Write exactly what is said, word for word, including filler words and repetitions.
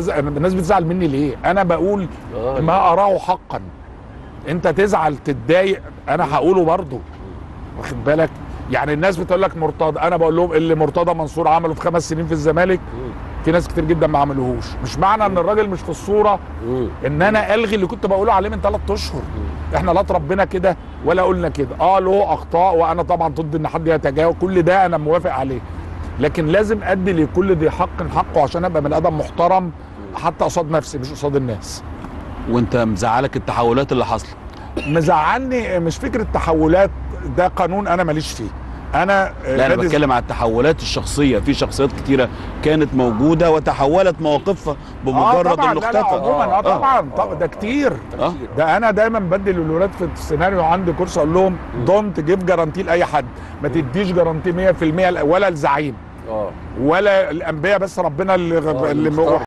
الناس بتزعل مني ليه؟ انا بقول ما اراه حقا. انت تزعل تتضايق انا هقوله برضه، واخد بالك؟ يعني الناس بتقول لك مرتضى، انا بقول لهم اللي مرتضى منصور عمله في خمس سنين في الزمالك في ناس كتير جدا ما عملوهوش. مش معنى ان الراجل مش في الصوره ان انا الغي اللي كنت بقوله عليه من ثلاث اشهر. احنا لا اتربينا كده ولا قلنا كده. اه له اخطاء وانا طبعا ضد ان حد يتجاوز، كل ده انا موافق عليه، لكن لازم ادي لكل ذي حق حقه عشان ابقى بني ادم محترم حتى قصاد نفسي مش قصاد الناس. وانت مزعلك التحولات اللي حصلت؟ مزعلني مش فكره تحولات، ده قانون انا ماليش فيه. انا لا انا بتكلم على التحولات الشخصيه، في شخصيات كتيره كانت موجوده وتحولت مواقفها بمجرد آه انه اختفى. عموما اه طبعا آه. ده كتير آه. ده انا دايما بدي للولاد في السيناريو عندي كورس اقول لهم دونت جيف جارانتي لاي حد، ما تديش جارانتي مية في المية ولا الزعيم اه ولا الانبياء، بس ربنا اللي, اللي